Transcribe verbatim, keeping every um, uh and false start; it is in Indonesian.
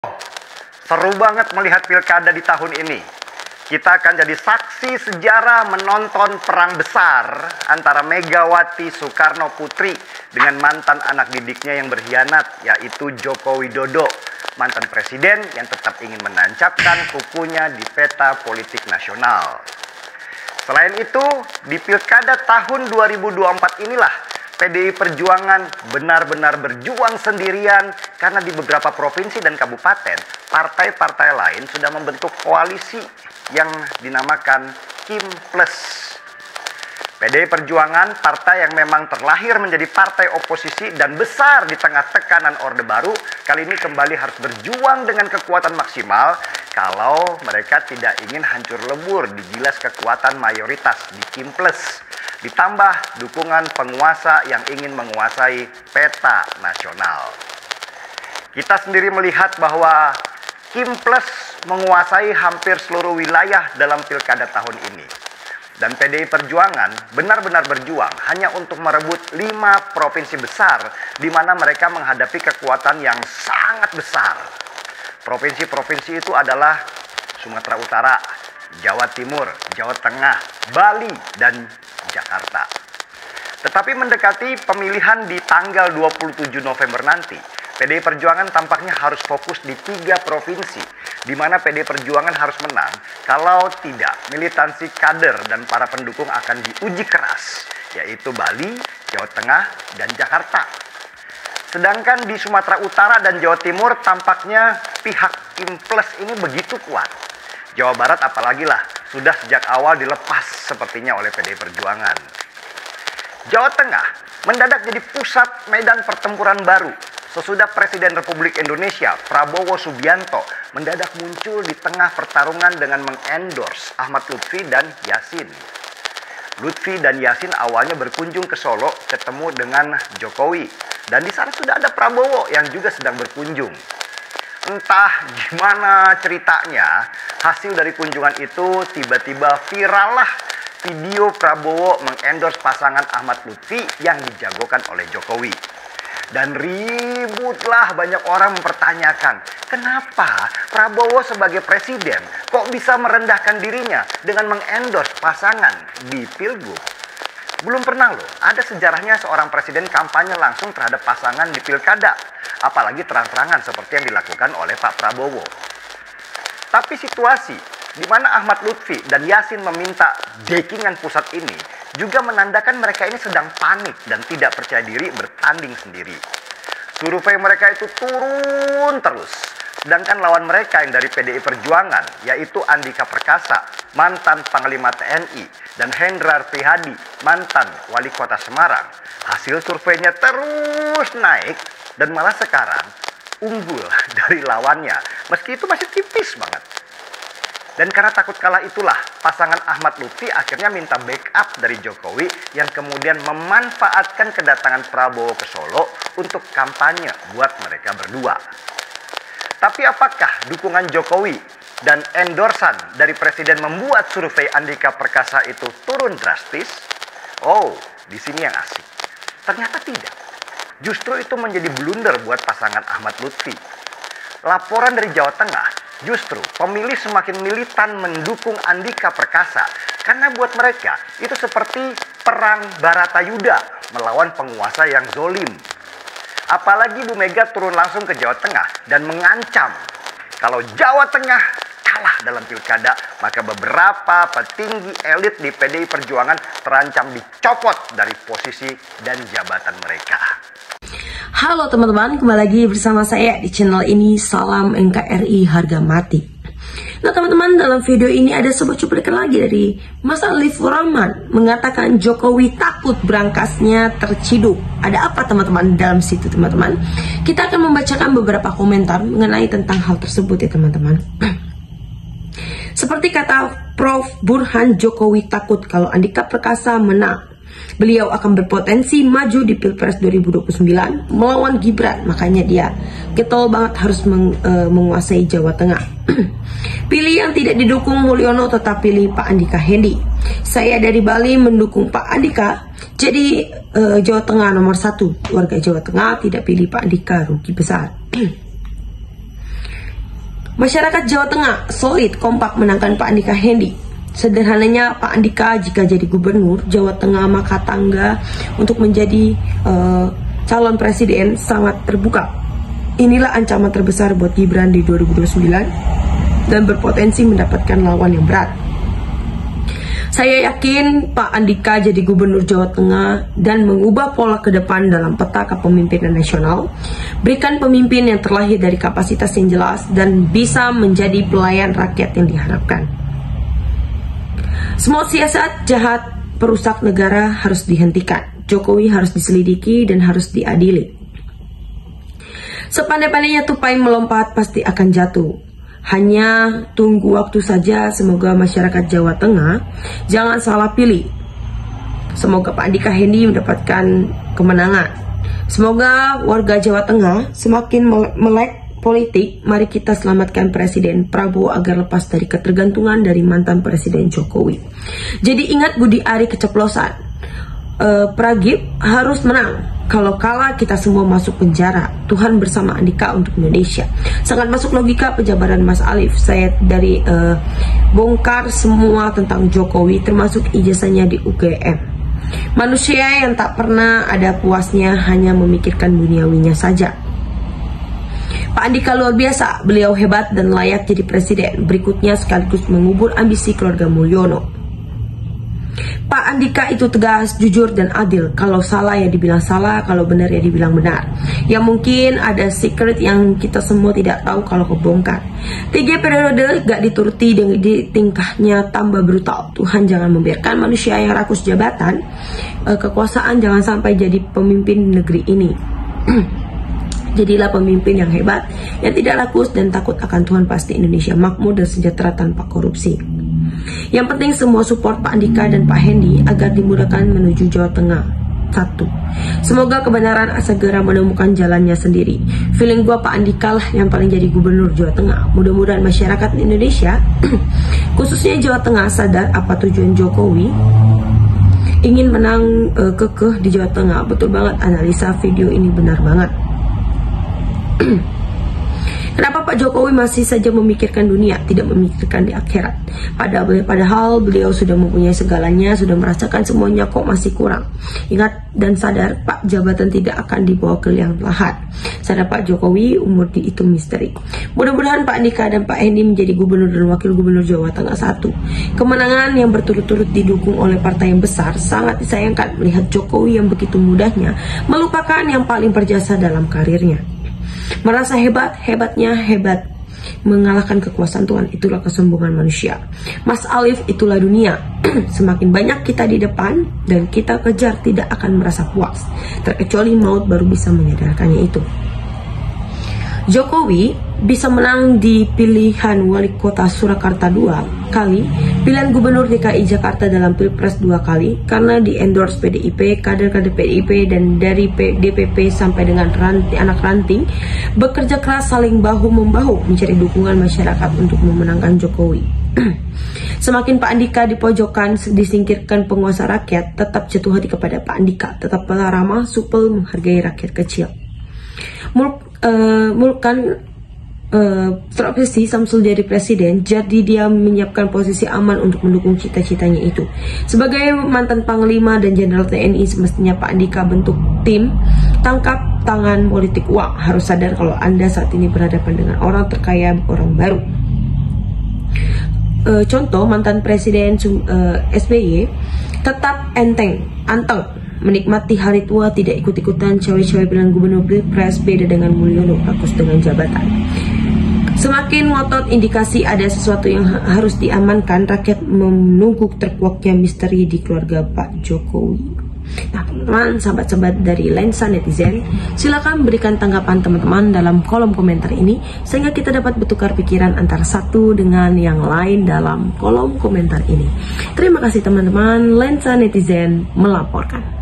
Seru banget melihat pilkada di tahun ini. Kita akan jadi saksi sejarah menonton perang besar antara Megawati Soekarno Putri dengan mantan anak didiknya yang berkhianat, yaitu Joko Widodo, mantan presiden yang tetap ingin menancapkan kukunya di peta politik nasional. Selain itu, di pilkada tahun dua ribu dua puluh empat inilah P D I Perjuangan benar-benar berjuang sendirian karena di beberapa provinsi dan kabupaten, partai-partai lain sudah membentuk koalisi yang dinamakan Kim Plus. P D I Perjuangan, partai yang memang terlahir menjadi partai oposisi dan besar di tengah tekanan Orde Baru, kali ini kembali harus berjuang dengan kekuatan maksimal kalau mereka tidak ingin hancur lebur digilas kekuatan mayoritas di Kim Plus. Ditambah dukungan penguasa yang ingin menguasai peta nasional. Kita sendiri melihat bahwa Kim Plus menguasai hampir seluruh wilayah dalam pilkada tahun ini. Dan P D I Perjuangan benar-benar berjuang hanya untuk merebut lima provinsi besar di mana mereka menghadapi kekuatan yang sangat besar. Provinsi-provinsi itu adalah Sumatera Utara, Jawa Timur, Jawa Tengah, Bali, dan Jakarta. Tetapi mendekati pemilihan di tanggal dua puluh tujuh November nanti, P D I Perjuangan tampaknya harus fokus di tiga provinsi, di mana P D I Perjuangan harus menang. Kalau tidak, militansi kader dan para pendukung akan diuji keras, yaitu Bali, Jawa Tengah, dan Jakarta. Sedangkan di Sumatera Utara dan Jawa Timur tampaknya pihak Kim Plus ini begitu kuat. Jawa Barat apalagi lah, sudah sejak awal dilepas sepertinya oleh P D I Perjuangan. Jawa Tengah mendadak jadi pusat medan pertempuran baru sesudah Presiden Republik Indonesia Prabowo Subianto mendadak muncul di tengah pertarungan dengan mengendorse Ahmad Lutfi dan Yasin. Lutfi dan Yasin awalnya berkunjung ke Solo ketemu dengan Jokowi, dan di sana sudah ada Prabowo yang juga sedang berkunjung. Entah gimana ceritanya, hasil dari kunjungan itu tiba-tiba viral lah video Prabowo mengendorse pasangan Ahmad Lutfi yang dijagokan oleh Jokowi. Dan ributlah banyak orang mempertanyakan, kenapa Prabowo sebagai presiden kok bisa merendahkan dirinya dengan mengendorse pasangan di Pilgub? Belum pernah loh, ada sejarahnya seorang presiden kampanye langsung terhadap pasangan di pilkada, apalagi terang-terangan seperti yang dilakukan oleh Pak Prabowo. Tapi situasi di mana Ahmad Lutfi dan Yasin meminta backingan pusat ini juga menandakan mereka ini sedang panik dan tidak percaya diri bertanding sendiri. Survei mereka itu turun terus. Sedangkan lawan mereka yang dari P D I Perjuangan, yaitu Andika Perkasa, mantan Panglima T N I, dan Hendrar Prihadi, mantan Wali Kota Semarang, hasil surveinya terus naik dan malah sekarang unggul dari lawannya, meski itu masih tipis banget. Dan karena takut kalah itulah, pasangan Ahmad Lutfi akhirnya minta backup dari Jokowi yang kemudian memanfaatkan kedatangan Prabowo ke Solo untuk kampanye buat mereka berdua. Tapi apakah dukungan Jokowi dan endorsan dari Presiden membuat survei Andika Perkasa itu turun drastis? Oh, di sini yang asik. Ternyata tidak. Justru itu menjadi blunder buat pasangan Ahmad Lutfi. Laporan dari Jawa Tengah, justru pemilih semakin militan mendukung Andika Perkasa karena buat mereka itu seperti perang Baratayuda melawan penguasa yang zolim. Apalagi Bu Mega turun langsung ke Jawa Tengah dan mengancam kalau Jawa Tengah kalah dalam pilkada, maka beberapa petinggi elit di P D I Perjuangan terancam dicopot dari posisi dan jabatan mereka. Halo teman-teman, kembali lagi bersama saya di channel ini, Salam N K R I Harga Mati. Nah teman-teman, dalam video ini ada sebuah cuplikan lagi dari Mas Alif Rahman mengatakan Jokowi takut berangkasnya terciduk. Ada apa teman-teman dalam situ teman-teman? Kita akan membacakan beberapa komentar mengenai tentang hal tersebut ya teman-teman. Seperti kata Profesor Burhan, Jokowi takut kalau Andika Perkasa menang. Beliau akan berpotensi maju di Pilpres dua ribu dua puluh sembilan melawan Gibran, makanya dia getol banget harus meng, uh, menguasai Jawa Tengah. Pilih yang tidak didukung Mulyono, tetap pilih Pak Andika Hendi. Saya dari Bali mendukung Pak Andika, jadi uh, Jawa Tengah nomor satu. Warga Jawa Tengah tidak pilih Pak Andika, rugi besar. Masyarakat Jawa Tengah solid kompak menangkan Pak Andika Hendy. Sederhananya, Pak Andika jika jadi gubernur Jawa Tengah maka tangga untuk menjadi uh, calon presiden sangat terbuka. Inilah ancaman terbesar buat Gibran di dua ribu dua puluh sembilan dan berpotensi mendapatkan lawan yang berat. Saya yakin Pak Andika jadi gubernur Jawa Tengah dan mengubah pola ke depan dalam peta kepemimpinan nasional. Berikan pemimpin yang terlahir dari kapasitas yang jelas dan bisa menjadi pelayan rakyat yang diharapkan. Semua siasat jahat perusak negara harus dihentikan. Jokowi harus diselidiki dan harus diadili. Sepandai-pandainya tupai melompat pasti akan jatuh. Hanya tunggu waktu saja. Semoga masyarakat Jawa Tengah jangan salah pilih. Semoga Pak Andika Hendy mendapatkan kemenangan. Semoga warga Jawa Tengah semakin melek politik. Mari kita selamatkan Presiden Prabowo agar lepas dari ketergantungan dari mantan Presiden Jokowi. Jadi ingat Budi Ari keceplosan. uh, Pragib harus menang. Kalau kalah kita semua masuk penjara. Tuhan bersama Andika untuk Indonesia. Sangat masuk logika penjabaran Mas Alif. Saya dari uh, bongkar semua tentang Jokowi termasuk ijazahnya di U G M. Manusia yang tak pernah ada puasnya hanya memikirkan duniawinya saja. Pak Andika luar biasa. Beliau hebat dan layak jadi presiden. Berikutnya sekaligus mengubur ambisi keluarga Mulyono. Pak Andika itu tegas, jujur, dan adil. Kalau salah ya dibilang salah, kalau benar ya dibilang benar. Ya mungkin ada secret yang kita semua tidak tahu kalau kebongkar. Tiga periode gak dituruti dengan di tingkahnya tambah brutal. Tuhan jangan membiarkan manusia yang rakus jabatan, eh, kekuasaan jangan sampai jadi pemimpin negeri ini. Jadilah pemimpin yang hebat, yang tidak rakus dan takut akan Tuhan. Pasti Indonesia makmur dan sejahtera tanpa korupsi. Yang penting semua support Pak Andika dan Pak Hendy agar dimudahkan menuju Jawa Tengah. Satu, semoga kebenaran segera menemukan jalannya sendiri. Feeling gua Pak Andika lah yang paling jadi gubernur Jawa Tengah. Mudah-mudahan masyarakat Indonesia, khususnya Jawa Tengah, sadar apa tujuan Jokowi ingin menang uh, kekeh di Jawa Tengah. Betul banget, analisa video ini benar banget. Kenapa Pak Jokowi masih saja memikirkan dunia, tidak memikirkan di akhirat? Padahal, padahal beliau sudah mempunyai segalanya, sudah merasakan semuanya, kok masih kurang? Ingat dan sadar, Pak, jabatan tidak akan dibawa ke liang lahat. Sadar Pak Jokowi, umur dihitung misteri. Mudah-mudahan Pak Andika dan Pak Hendy menjadi gubernur dan wakil gubernur Jawa Tengah. Satu, kemenangan yang berturut-turut didukung oleh partai yang besar. Sangat disayangkan melihat Jokowi yang begitu mudahnya melupakan yang paling berjasa dalam karirnya. Merasa hebat, hebatnya hebat mengalahkan kekuasaan Tuhan. Itulah kesombongan manusia. Mas Alif, itulah dunia. Semakin banyak kita di depan dan kita kejar, tidak akan merasa puas. Terkecuali maut baru bisa menyadarkannya itu. Jokowi bisa menang di pilihan wali kota Surakarta dua kali, pilihan gubernur D K I Jakarta dalam Pilpres dua kali, karena di endorse P D I P, kader-kader P D I P dan dari D P P sampai dengan ranting, anak ranting, bekerja keras saling bahu-membahu mencari dukungan masyarakat untuk memenangkan Jokowi. Semakin Pak Andika dipojokkan, disingkirkan penguasa rakyat, tetap jatuh hati kepada Pak Andika, tetap ramah, supel, menghargai rakyat kecil. Mulk, uh, mulkan uh, terobsesi Samsul jadi presiden, jadi dia menyiapkan posisi aman untuk mendukung cita-citanya itu. Sebagai mantan panglima dan jenderal T N I, semestinya Pak Andika bentuk tim tangkap tangan politik uang. Harus sadar kalau Anda saat ini berhadapan dengan orang terkaya, orang baru. Uh, contoh mantan presiden uh, S B Y tetap enteng, anteng, menikmati hari tua, tidak ikut-ikutan cawe-cawe pilihan gubernur Pilpres, beda dengan Mulyono, fokus dengan jabatan. Semakin ngotot indikasi ada sesuatu yang ha harus diamankan, rakyat menunggu terkuaknya misteri di keluarga Pak Jokowi. Nah teman-teman, sahabat-sahabat dari Lensa Netizen, silakan berikan tanggapan teman-teman dalam kolom komentar ini, sehingga kita dapat bertukar pikiran antara satu dengan yang lain dalam kolom komentar ini. Terima kasih teman-teman, Lensa Netizen melaporkan.